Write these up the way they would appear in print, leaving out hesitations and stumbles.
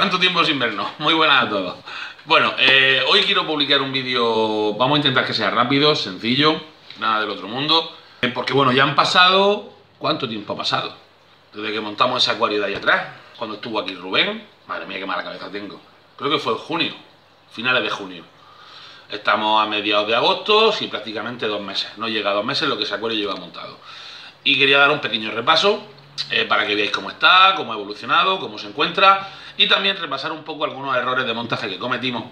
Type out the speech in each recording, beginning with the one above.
¿Cuánto tiempo sin vernos? Muy buenas a todos. Bueno, hoy quiero publicar un vídeo, vamos a intentar que sea rápido, sencillo, nada del otro mundo. Porque bueno, ya han pasado... ¿Cuánto tiempo ha pasado? Desde que montamos ese acuario de ahí atrás, cuando estuvo aquí Rubén. Madre mía, qué mala cabeza tengo. Creo que fue en junio, finales de junio. Estamos a mediados de agosto y prácticamente 2 meses. No llega a 2 meses lo que ese acuario lleva montado. Y quería dar un pequeño repaso para que veáis cómo está, cómo ha evolucionado, cómo se encuentra. Y también repasar un poco algunos errores de montaje que cometimos.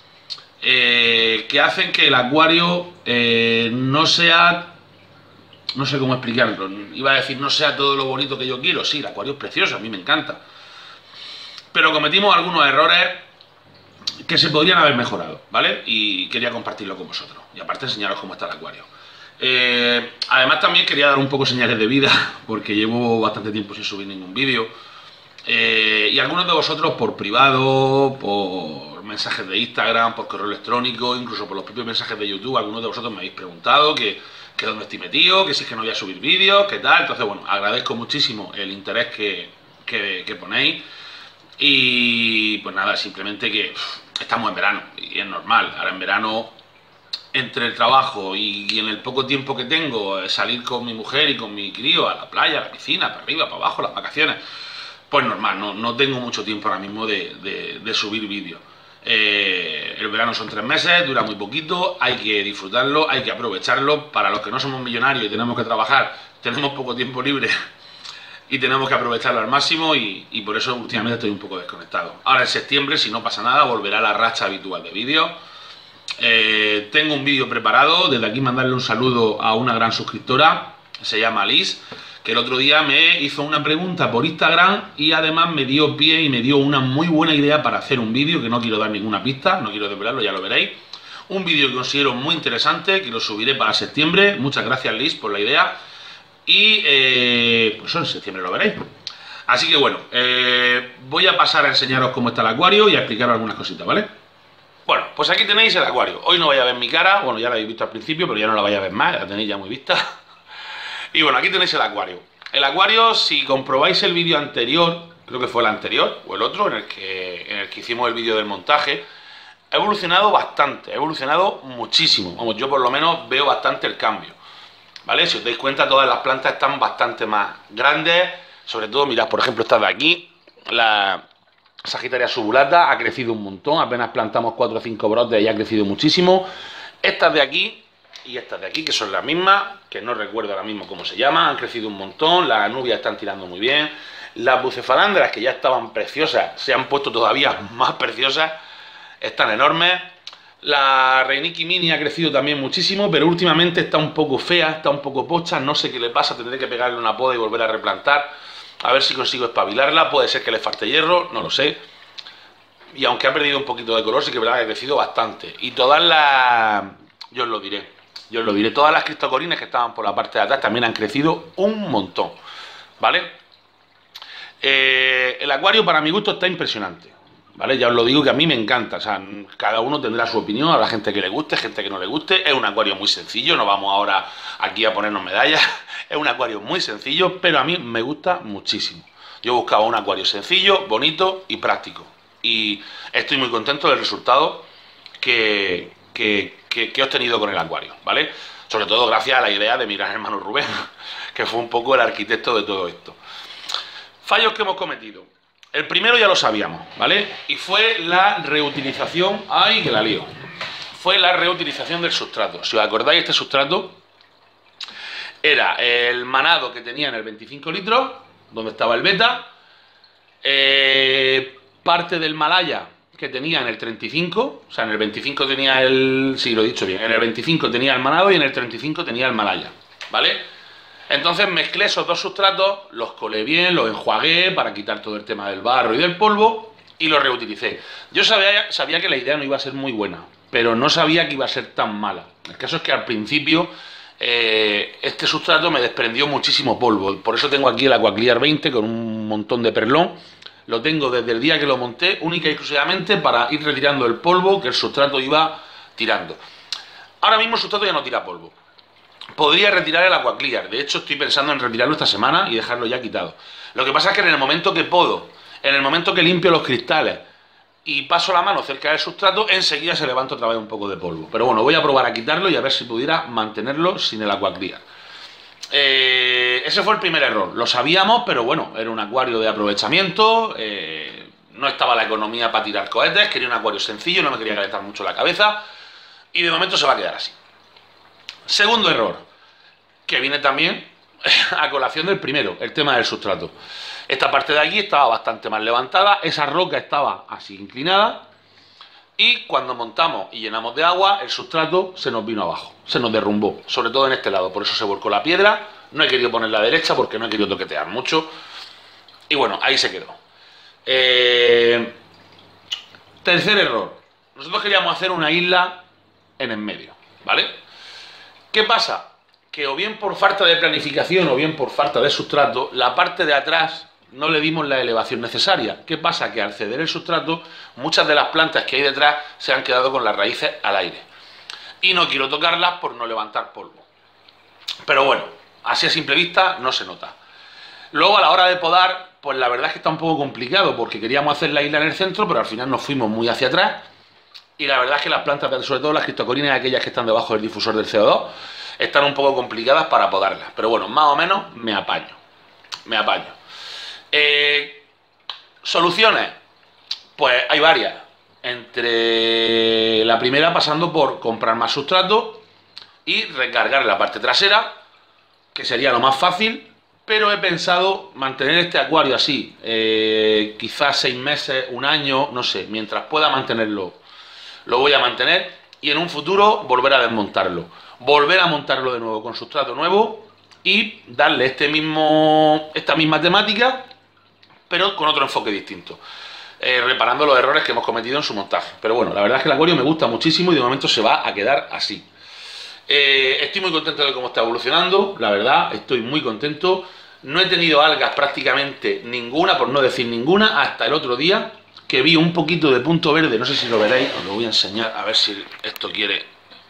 Que hacen que el acuario no sea... No sé cómo explicarlo. Iba a decir no sea todo lo bonito que yo quiero. Sí, el acuario es precioso, a mí me encanta. Pero cometimos algunos errores que se podrían haber mejorado, ¿vale? Y quería compartirlo con vosotros. Y aparte enseñaros cómo está el acuario. Además también quería dar un poco señales de vida, porque llevo bastante tiempo sin subir ningún vídeo. Y algunos de vosotros por privado, por mensajes de Instagram, por correo electrónico, incluso por los propios mensajes de YouTube, algunos de vosotros me habéis preguntado que dónde estoy metido, que si es que no voy a subir vídeos, qué tal. Entonces, bueno, agradezco muchísimo el interés que ponéis. Y pues nada, simplemente que estamos en verano y es normal. Ahora en verano, entre el trabajo y en el poco tiempo que tengo, salir con mi mujer y con mi crío a la playa, a la piscina, para arriba, para abajo, las vacaciones, pues normal, no tengo mucho tiempo ahora mismo de subir vídeos. El verano son 3 meses, dura muy poquito, hay que disfrutarlo, hay que aprovecharlo. Para los que no somos millonarios y tenemos que trabajar, tenemos poco tiempo libre y tenemos que aprovecharlo al máximo y por eso últimamente estoy un poco desconectado. Ahora en septiembre, si no pasa nada, volverá la racha habitual de vídeos. Tengo un vídeo preparado, desde aquí mandarle un saludo a una gran suscriptora, se llama Liz, que el otro día me hizo una pregunta por Instagram y además me dio pie y me dio una muy buena idea para hacer un vídeo, que no quiero dar ninguna pista, no quiero desvelarlo, ya lo veréis. Un vídeo que considero muy interesante, que lo subiré para septiembre. Muchas gracias, Liz, por la idea. Y pues en septiembre lo veréis. Así que bueno, voy a pasar a enseñaros cómo está el acuario y a explicaros algunas cositas, ¿vale? Bueno, pues aquí tenéis el acuario. Hoy no vais a ver mi cara, bueno, ya la habéis visto al principio, pero ya no la vais a ver más, la tenéis ya muy vista. Y bueno, aquí tenéis el acuario. El acuario, si comprobáis el vídeo anterior, creo que fue el anterior, o el otro, en el que hicimos el vídeo del montaje, ha evolucionado bastante, ha evolucionado muchísimo. Vamos, yo por lo menos veo bastante el cambio, ¿vale? Si os dais cuenta, todas las plantas están bastante más grandes. Sobre todo, mirad, por ejemplo, esta de aquí, la Sagittaria subulata, ha crecido un montón. Apenas plantamos 4 o 5 brotes y ha crecido muchísimo. Estas de aquí y estas de aquí, que son las mismas, que no recuerdo ahora mismo cómo se llaman, han crecido un montón. Las anubias están tirando muy bien. Las bucefalandras, que ya estaban preciosas, se han puesto todavía más preciosas, están enormes. La Reiniki Mini ha crecido también muchísimo, pero últimamente está un poco fea, está un poco pocha, no sé qué le pasa, tendré que pegarle una poda y volver a replantar, a ver si consigo espabilarla. Puede ser que le falte hierro, no lo sé. Y aunque ha perdido un poquito de color, sí que es verdad que ha crecido bastante. Y todas las... yo os lo diré, todas las cristocorines que estaban por la parte de atrás también han crecido un montón, ¿vale? El acuario para mi gusto está impresionante, ¿vale? Ya os lo digo que a mí me encanta, o sea, cada uno tendrá su opinión, habrá gente que le guste, gente que no le guste. Es un acuario muy sencillo, no vamos ahora aquí a ponernos medallas, es un acuario muy sencillo, pero a mí me gusta muchísimo. Yo buscaba un acuario sencillo, bonito y práctico, y estoy muy contento del resultado que he obtenido con el acuario, ¿vale? Sobre todo gracias a la idea de mi gran hermano Rubén, que fue un poco el arquitecto de todo esto. Fallos que hemos cometido. El primero ya lo sabíamos, ¿vale? Y fue la reutilización... ¡Ay, que la lío! Fue la reutilización del sustrato. Si os acordáis, este sustrato era el manado que tenía en el 25 litros, donde estaba el beta, parte del Malaya que tenía en el 35, o sea, en el 25 tenía el... sí, lo he dicho bien, en el 25 tenía el manado y en el 35 tenía el Malaya, ¿vale? Entonces mezclé esos dos sustratos, los colé bien, los enjuagué para quitar todo el tema del barro y del polvo y los reutilicé. Yo sabía que la idea no iba a ser muy buena, pero no sabía que iba a ser tan mala. El caso es que al principio este sustrato me desprendió muchísimo polvo, por eso tengo aquí el Aquaclear 20 con un montón de perlón. Lo tengo desde el día que lo monté, única y exclusivamente para ir retirando el polvo que el sustrato iba tirando. Ahora mismo el sustrato ya no tira polvo. Podría retirar el Aquaclear, de hecho estoy pensando en retirarlo esta semana y dejarlo ya quitado. Lo que pasa es que en el momento que podo En el momento que limpio los cristales y paso la mano cerca del sustrato, enseguida se levanta otra vez un poco de polvo. Pero bueno, voy a probar a quitarlo y a ver si pudiera mantenerlo sin el Aquaclear. Ese fue el primer error. Lo sabíamos, pero bueno, era un acuario de aprovechamiento. No estaba la economía para tirar cohetes. Quería un acuario sencillo, no me quería calentar mucho la cabeza. Y de momento se va a quedar así. Segundo error, que viene también a colación del primero, el tema del sustrato. Esta parte de aquí estaba bastante más levantada, esa roca estaba así inclinada. Y cuando montamos y llenamos de agua, el sustrato se nos vino abajo, se nos derrumbó, sobre todo en este lado, por eso se volcó la piedra. No he querido poner la derecha porque no he querido toquetear mucho. Y bueno, ahí se quedó. Tercer error. Nosotros queríamos hacer una isla en el medio, ¿vale? ¿Qué pasa? Que o bien por falta de planificación o bien por falta de sustrato, la parte de atrás no le dimos la elevación necesaria. ¿Qué pasa? Que al ceder el sustrato, muchas de las plantas que hay detrás se han quedado con las raíces al aire. Y no quiero tocarlas por no levantar polvo. Pero bueno, así a simple vista no se nota. Luego a la hora de podar, pues la verdad es que está un poco complicado porque queríamos hacer la isla en el centro, pero al final nos fuimos muy hacia atrás. Y la verdad es que las plantas, sobre todo las criptocorinas, aquellas que están debajo del difusor del CO2, están un poco complicadas para podarlas. Pero bueno, más o menos me apaño. Me apaño. Soluciones, pues hay varias. Entre la primera pasando por comprar más sustrato y recargar la parte trasera, que sería lo más fácil, pero he pensado mantener este acuario así, quizás 6 meses, un año, no sé, mientras pueda mantenerlo, lo voy a mantener y en un futuro volver a desmontarlo, volver a montarlo de nuevo con sustrato nuevo y darle esta misma temática, pero con otro enfoque distinto, reparando los errores que hemos cometido en su montaje. Pero bueno, la verdad es que el acuario me gusta muchísimo y de momento se va a quedar así. Estoy muy contento de cómo está evolucionando, la verdad, estoy muy contento. No he tenido algas prácticamente ninguna, por no decir ninguna, hasta el otro día, que vi un poquito de punto verde, no sé si lo veréis, os lo voy a enseñar, a ver si esto quiere.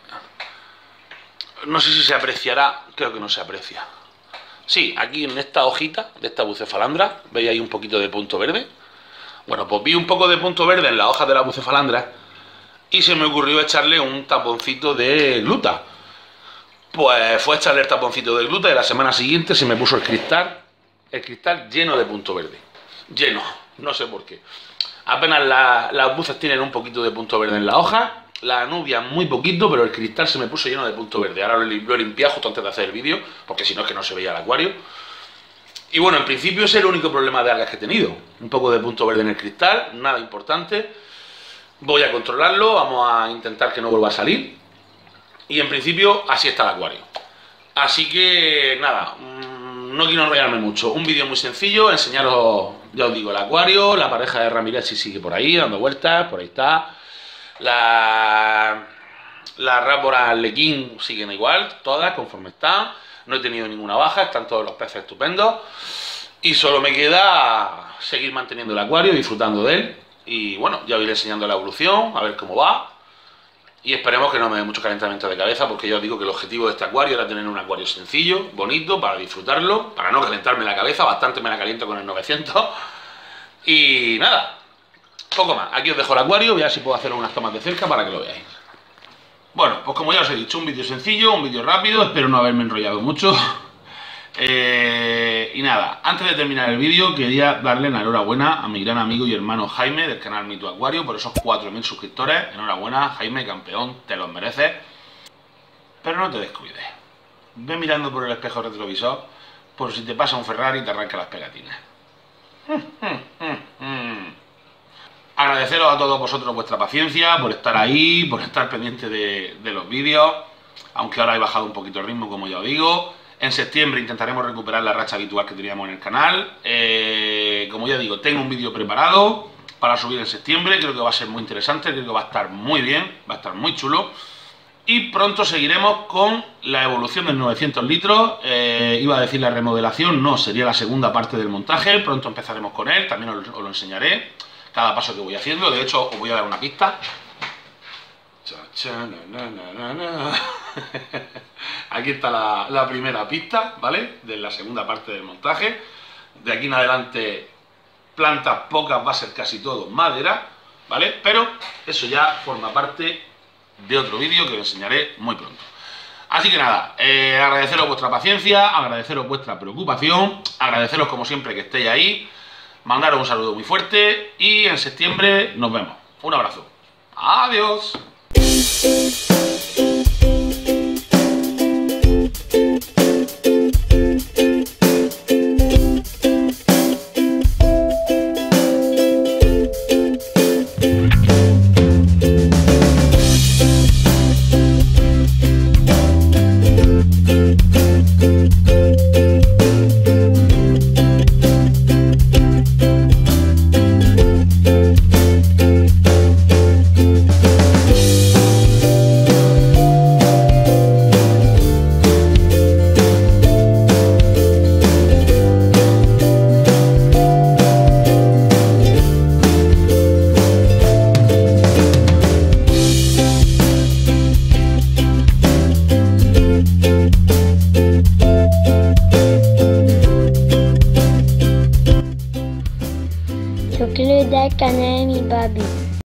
No sé si se apreciará, creo que no se aprecia. Sí, aquí en esta hojita de esta bucefalandra, veis ahí un poquito de punto verde. Bueno, pues vi un poco de punto verde en las hojas de la bucefalandra y se me ocurrió echarle un taponcito de gluta. Pues fue a echarle el taponcito de gluta y la semana siguiente se me puso el cristal lleno de punto verde. Lleno, no sé por qué. Apenas las buces tienen un poquito de punto verde en la hoja, la nubia muy poquito, pero el cristal se me puso lleno de punto verde. Ahora lo he limpiado justo antes de hacer el vídeo, porque si no es que no se veía el acuario. Y bueno, en principio ese es el único problema de algas que he tenido. Un poco de punto verde en el cristal, nada importante. Voy a controlarlo, vamos a intentar que no vuelva a salir. Y en principio así está el acuario. Así que nada, no quiero enrollarme mucho. Un vídeo muy sencillo, enseñaros, ya os digo, el acuario. La pareja de Ramírez sigue por ahí, dando vueltas, por ahí está. Las ráboras Arlequín siguen igual, todas conforme están. No he tenido ninguna baja, están todos los peces estupendos. Y solo me queda seguir manteniendo el acuario, disfrutando de él. Y bueno, ya os iré enseñando la evolución, a ver cómo va. Y esperemos que no me dé mucho calentamiento de cabeza, porque ya os digo que el objetivo de este acuario era tener un acuario sencillo, bonito, para disfrutarlo, para no calentarme la cabeza. Bastante me la caliento con el 900. Y nada, poco más. Aquí os dejo el acuario, voy a ver si puedo hacer unas tomas de cerca para que lo veáis. Bueno, pues como ya os he dicho, un vídeo sencillo, un vídeo rápido, espero no haberme enrollado mucho. Y nada, antes de terminar el vídeo quería darle la enhorabuena a mi gran amigo y hermano Jaime del canal Mi Tu Acuario por esos 4.000 suscriptores. Enhorabuena, Jaime, campeón, te los mereces. Pero no te descuides. Ve mirando por el espejo retrovisor por si te pasa un Ferrari y te arranca las pegatinas. Agradeceros a todos vosotros vuestra paciencia, por estar ahí, por estar pendiente de los vídeos, aunque ahora he bajado un poquito el ritmo, como ya os digo. En septiembre intentaremos recuperar la racha habitual que teníamos en el canal. Como ya digo, tengo un vídeo preparado para subir en septiembre, creo que va a ser muy interesante, creo que va a estar muy bien, va a estar muy chulo. Y pronto seguiremos con la evolución del 900 litros, iba a decir la remodelación, no, sería la segunda parte del montaje, pronto empezaremos con él, también os lo enseñaré, cada paso que voy haciendo. De hecho os voy a dar una pista. Aquí está la primera pista, ¿vale? De la segunda parte del montaje. De aquí en adelante plantas pocas, va a ser casi todo madera, ¿vale? Pero eso ya forma parte de otro vídeo que os enseñaré muy pronto. Así que nada, agradeceros vuestra paciencia, agradeceros vuestra preocupación, agradeceros como siempre que estéis ahí, mandaros un saludo muy fuerte y en septiembre nos vemos. Un abrazo. Adiós. Suscríbete al canal de mi papi.